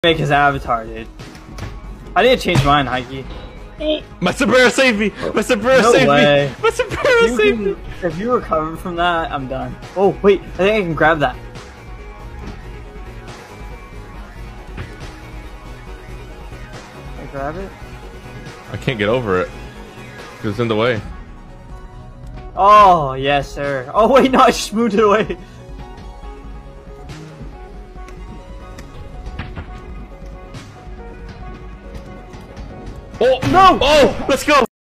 Make his avatar, dude. I need to change mine, Heike. My Sombrero saved me! My Sombrero saved me! My Sombrero saved me! If you recover from that, I'm done. Oh, wait, I think I can grab that. Can I grab it? I can't get over it. Because it's in the way. Oh, yes, sir. Oh, wait, no, I just moved it away. Oh, no! Oh, let's go!